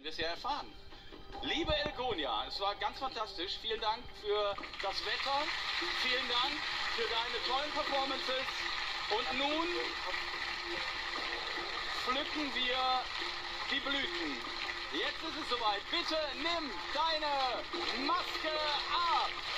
wir es ja erfahren. Liebe Elgonia, es war ganz fantastisch. Vielen Dank für das Wetter. Vielen Dank für deine tollen Performances. Und nun pflücken wir die Blüten. Jetzt ist es soweit. Bitte nimm deine Maske ab.